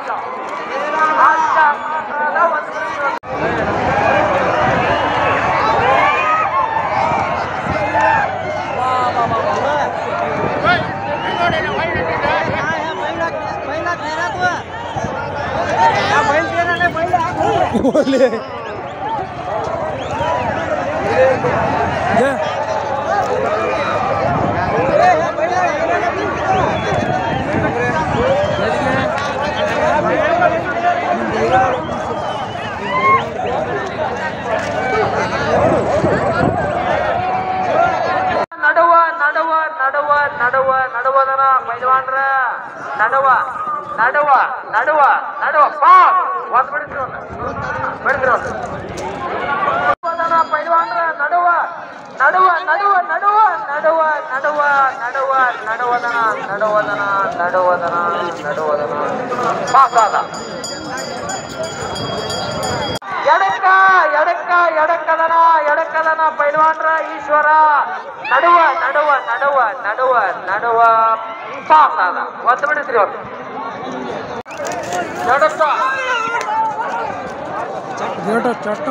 बोले ನಡುವದನ ಪೈಲ್ವಾನ್ರ ನಡುವ ಒಂದ್ ಬಿಡಿಸ್ರಿ ಪೈಲ್ವಾನ್ರ ನಡುವದನ ಪಾಸಾದ ಎಡಕ್ಕದನ ಪೈಲ್ವಾನ್ರ ಈಶ್ವರ ನಡುವ ಪಾಸಾದ ಒಂದ್ ಬಿಡಿಸ್ರಿ ಒಂದು ಚಟ್ಟ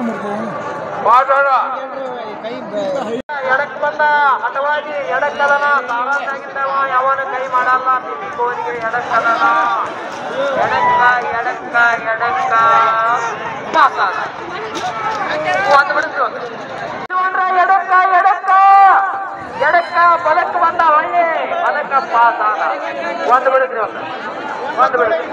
ಎಡಕ್ ಬಂದ ಹಠವಾಗಿ ಎಡಕ್ಕದನ ತಾರಾಗಿದ್ದವ ಯಾವನ ಕೈ ಮಾಡಲ್ಲ ತುಟಿ ಕೋರಿಗೆ ಎಡಕ್ಕದನ ಎಡಕ್ಕ ಪಾಸಾದ ಒಂದ್ ಬಿಡಿಸ್ರಿ ಎಡಕ್ಕ ಬಲಕ್ಕೆ ಬಂದ ಒಳ್ಳೆ ಬಲಕ್ಕ ಪಾಸಾದ ಒಂದ್ ಬಿಡಿಸ್ರಿ ಒಂದು ಬಿಡಿಸ್ರಿ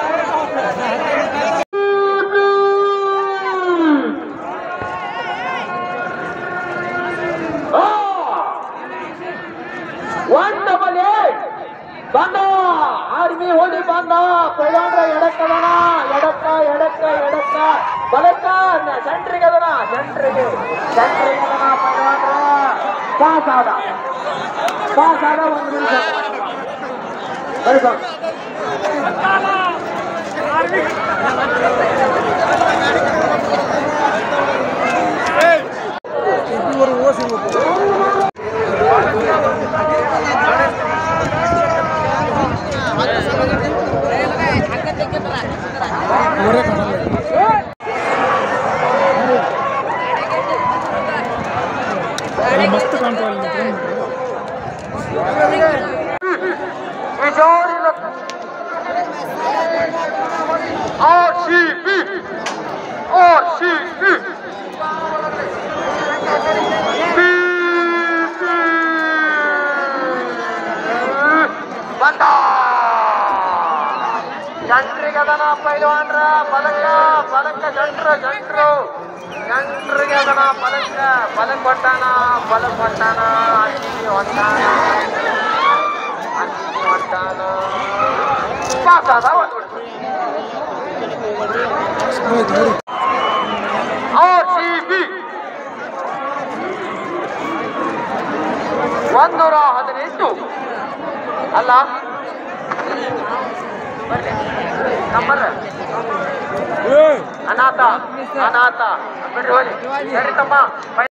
ಬಂದ ಆರ್ಮಿ ಹೋಗಿ ಬಂದ ಪೈಲ್ವಾನ್ರ ಎಡಕ್ಕದನ ಎಡಕ್ಕ ಬಲಕ್ಕ ಸೆಂಟ್ರಿಗದನ ಪೈಲ್ವಾನ್ರ ಪಾಸಾದ ಒಂದು ನಿಮಿಷ मस्त कंट्रोल ಜಂಟ್ರಿಗದನ ಪೈಲ್ವಾನ್ರ ಬಲಕ್ಕ ಜಂಟ್ರು ಜಂಟ್ರಿಗದನ ಬಲಕ್ ಕೊಟ್ಟಾನ ಅಂಜಿಗೆ ಹೊಟ್ಟಾನ ಪಾಸಾದ RCB 118 ಅಲ್ಲ ನಂಬರ್ ಅನಾಥ ಬಿಡ್ರಿ ಹೋಗಿ ಸರಿ ತಮ್ಮ